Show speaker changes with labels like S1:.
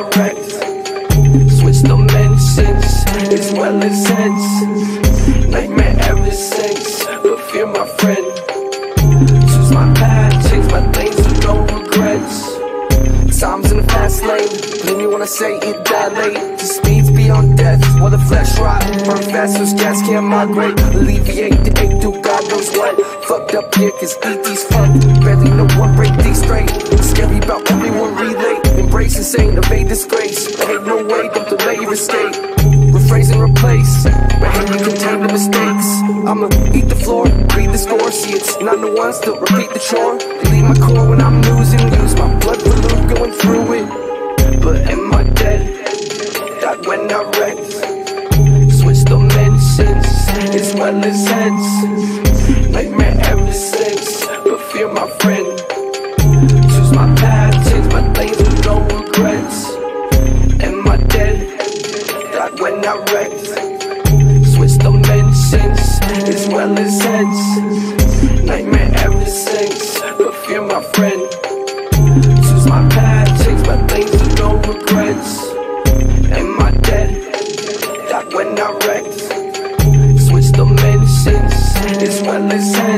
S1: I wrecked. Switch dimensions as well as sense. Nightmare ever since, but fear my friend. Choose my path, change my lanes with no regrets. Time's in the fast lane, leave me when I say it dilate. The speeds beyond death, while the flesh rot. Burn fast so gas can't migrate. Alleviate the ache, do God knows what. Fucked up here cause ET's fucked. Barely know what break these straight. Scary about everyone relate. Embrace insane, evade disgrace. But ain't no way, don't delay your escape. Rephrase and replace, but hey, you contain the mistakes. I'ma eat the floor, read the score. See it's not the ones to repeat the chore. Delete my core when I'm losing. Use my blood for lube, going through it. But am I dead? Died when I wrecked. Switch dimensions as well as heads. Nightmare ever since, but fear my friend. Choose my path, change my lanes with no regrets. Am I dead? Died when I wrecked. Switch dimensions as well as heads. Nightmare ever since, but fear my friend. Choose my path, change my lanes with no regrets. Am I dead? Died when I wrecked. Switch dimensions as well as heads.